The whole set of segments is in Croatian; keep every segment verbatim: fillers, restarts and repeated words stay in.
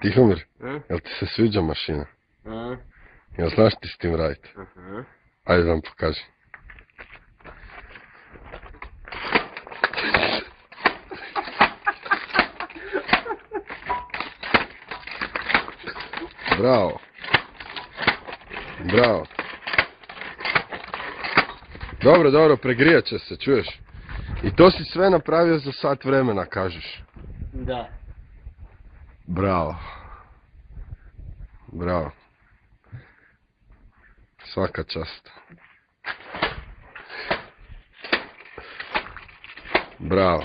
Tihomir, jel ti se sviđa mašina? Jel znaš ti s tim raditi? Ajde da vam pokaži. Bravo. Bravo. Dobro, dobro, pregrijat će se, čuješ? I to si sve napravio za sat vremena, kažeš? Da. Bravo. Bravo. Svaka čast. Bravo.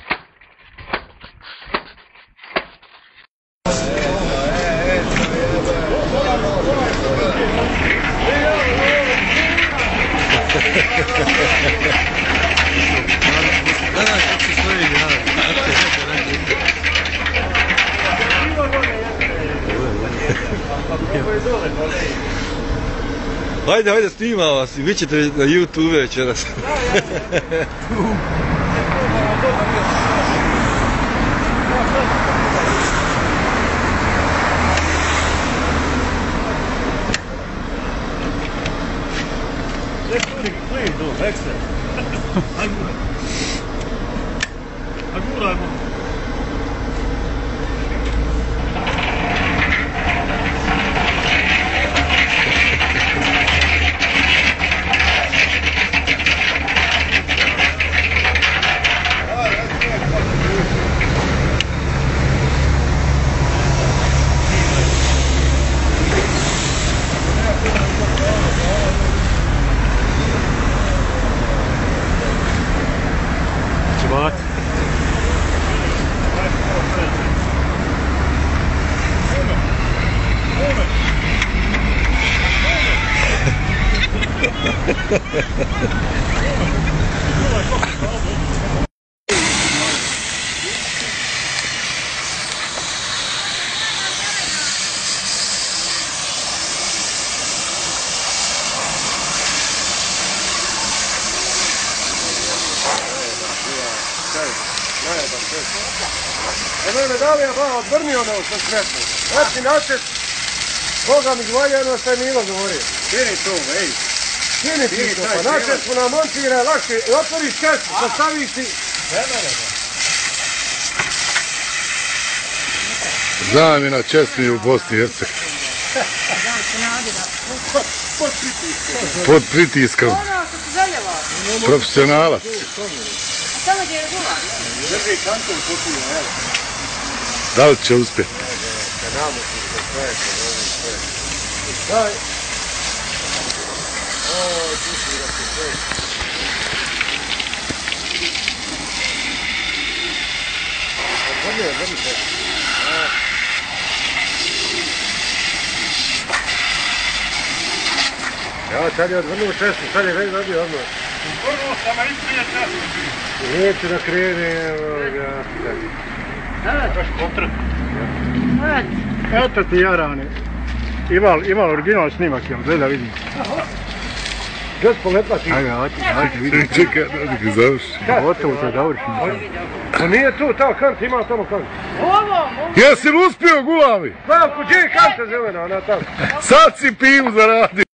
Hajde, hajde, snimam vas i vi ćete na YouTube večeras. Please do, excellent. Agurajmo. What? Ono me dali ja malo odvrnio ono sam sretno. Znači načet, Boga mi gvalja ono što je Milo govorio. Kini tu, ej. Kini ti to, pa načet smo namontira lakše, otvoriš kesu, postaviš ti. Zamjena česmi u Bosni i Hercegovini. Pod pritiskom. Profesionalac. Samo gdje je gula. Drži kantom kupio, evo. Da li će uspjeti? Daj. Ja sad je odvrnuo često, sad je već dobio odmah. Prvo sam isprije često. Neću da krene, evo ga. Baš kontrat. Eto ti jarane. Imal, imal original snimak, jel gleda vidim. Gdje spoletla ti? Ajde, ajde, ajde, vidim. Čekaj, da ga završi. Gotovo se završim. Pa nije tu, ta kant, ima tamo kant. Ovo, Jesi li uspio, Gulami? Slavko, gdje je kanta zelena, ona tamo? Sad si pivu zaradio.